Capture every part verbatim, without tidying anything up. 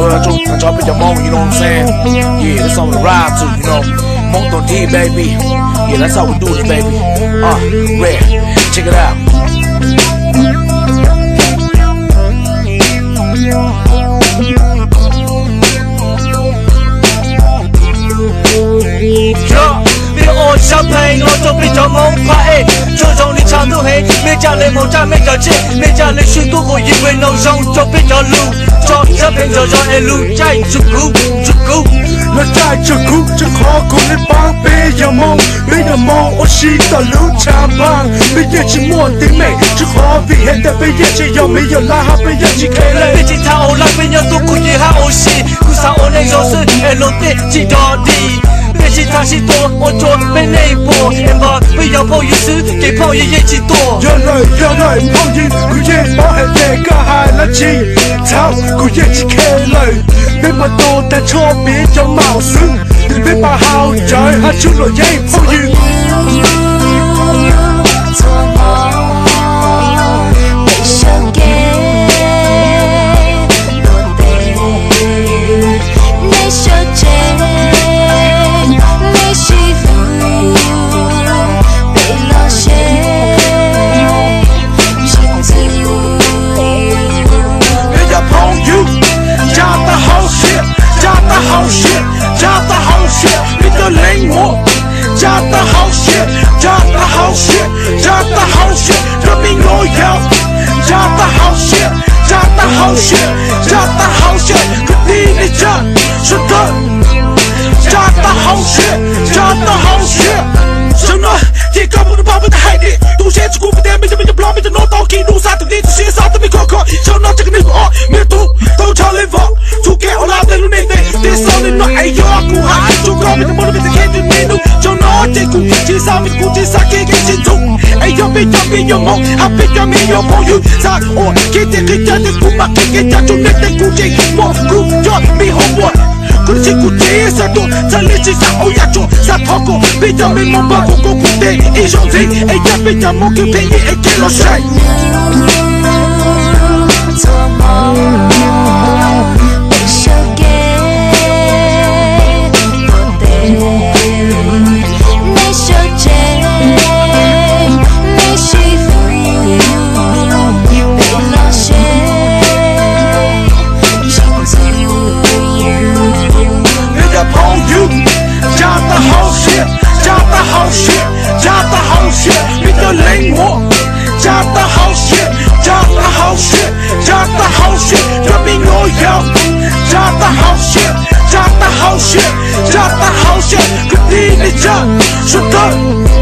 world, I drop it your mom, you know what I'm saying? Yeah, that's on the ride too, you know. Hmong Tuag Thi, baby. Yeah, that's how we do this, baby. Uh, rare. Check it out. Champagne, no to be your mom pie. Jojo, the child, hey, Major Lemota, Major J, Major Leshutu, you will know Zone to be your loo. Chop, Japan, Jojo, and Lou, Jai, Chuku, Chuku. No Jai, Chuku, Chuku, Kuli Bang, be your mom, be your mom, or she the Lou Champang, be yet more than me. Chuku, be head the be yet your me, your laugh, be yet you can't let it out like when you're doing your house. Who's our own exhausted, and look at G.D. She talks she door or door, be neighbor, and but we are for you to get for you yet door. You're right, you're right, for you, good yet, or a leg, a high lachi, town, good yet, you can't learn. Be my door that chop in your mouth soon. Be my house, Joy, I choose a game for you. Drop the whole shit, drop the whole shit, drop the whole shit, drop me loyal. Drop the whole shit, drop the whole shit, drop the whole shit, continue to jump, shut up. Drop the whole shit, drop the whole shit. So no, you come with the bomb with the hate it. Do shit to go for them, make me blow me the no talking, no side to this shit, side to me cock. So not taking it off, me too, don't tell it up. To get all out the lunate, this only not a yoku high. To come with the money with the kid in me. She's out with Gucci, I can't get into. Hey, you're big, you're big, you're more. I pick up me, you're for you. Talk or get it, get it, get my kick it, that you make the Gucci. More good, you're me, homework. Gucci, Gucci, ça doit. Ça laisse ça, oh, y'a tout, ça troco. Big up, mais mon bas, beaucoup, côté, et gentil. Et y'a big up, mon que payer, et quel enchaîne. Drop the whole shit, drop the whole shit, drop the whole shit, drop me loyal. Drop the whole shit, drop the whole shit, drop the whole shit, continue to jump, shut up.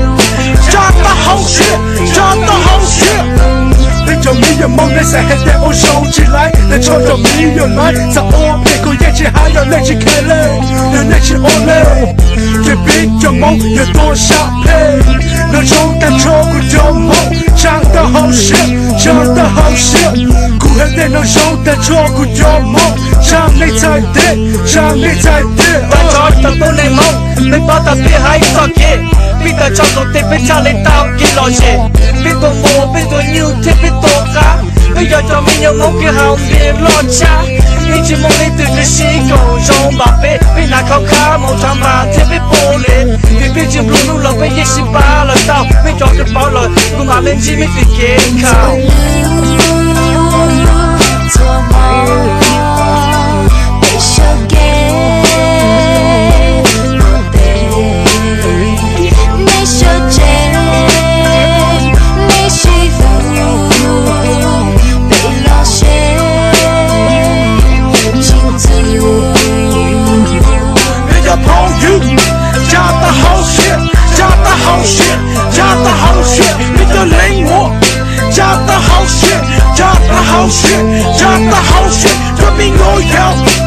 Drop the whole shit, drop the whole shit. Để cho mình your mong để sẽ hết để ô sâu chỉ lại, để cho cho mình your life, sao ô để cô dễ chỉ hai giờ lên chỉ kể lên, để lên chỉ ô lên. Để biết cho mong your tôi sắp lên, để cho ta cho cô cho mong. Drop the whole shit, drop the whole shit. Cô hết để nó show ta cho cô cho mong. Trang lấy trái đế, trang lấy trái đế. Ta cho ta tôi này mong, mình bảo ta biết hay sao kia. Biết ta cho tôi tên biết cha lấy tao kia lo chê. Biết tôi mùa, biết tôi như thế biết tôi cá. Bây giờ cho mình nhiều mong kia hào biết lo cha. Mình chỉ mong lấy từ cái sĩ cầu rong bà bê. Biết là khao khá mong thả mà thế biết bố lên. Vì biết chìm luôn lúc lòng với dây xì ba lời tao. Mình cho được bao lời, cũng mà lên chỉ mình phải kế khao. Drop the whole shit, drop the whole shit, drop me loyal.